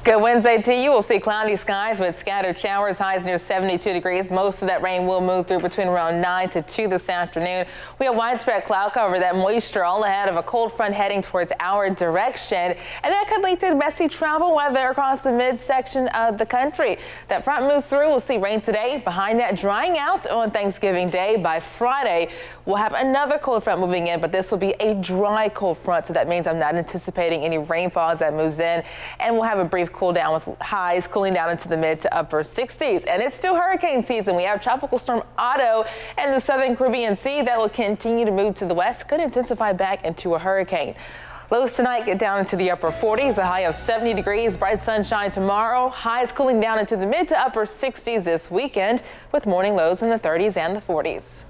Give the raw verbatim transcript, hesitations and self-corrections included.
Good Wednesday to you. We'll see cloudy skies with scattered showers, highs near seventy-two degrees. Most of that rain will move through between around nine to two this afternoon. We have widespread cloud cover, that moisture all ahead of a cold front heading towards our direction. And that could lead to messy travel weather across the midsection of the country. That front moves through. We'll see rain today. Behind that, drying out on Thanksgiving Day. By Friday, we'll have another cold front moving in, but this will be a dry cold front. So that means I'm not anticipating any rainfall as that moves in. And we'll have a brief cool down with highs cooling down into the mid to upper sixties. And it's still hurricane season. We have Tropical Storm Otto in the southern Caribbean Sea that will continue to move to the west, could intensify back into a hurricane. Lows tonight get down into the upper forties, a high of seventy degrees, bright sunshine tomorrow, highs cooling down into the mid to upper sixties this weekend with morning lows in the thirties and the forties.